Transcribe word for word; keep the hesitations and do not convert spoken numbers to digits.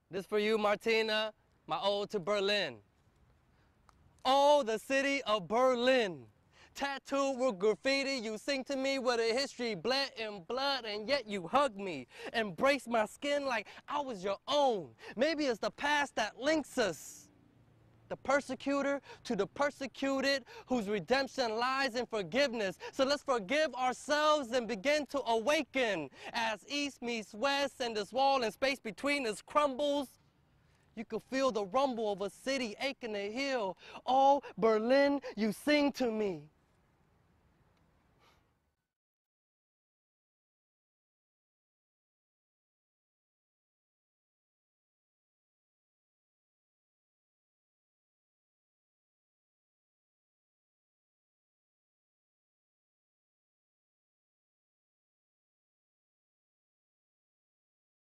This for you, Martina, my ode to Berlin. Oh, the city of Berlin. Tattooed with graffiti, you sing to me with a history bled in blood, and yet you hug me. Embrace my skin like I was your own. Maybe it's the past that links us. The persecutor to the persecuted, whose redemption lies in forgiveness. So let's forgive ourselves and begin to awaken. As east meets west and this wall and space between us crumbles, you can feel the rumble of a city aching to heal. Oh, Berlin, you sing to me.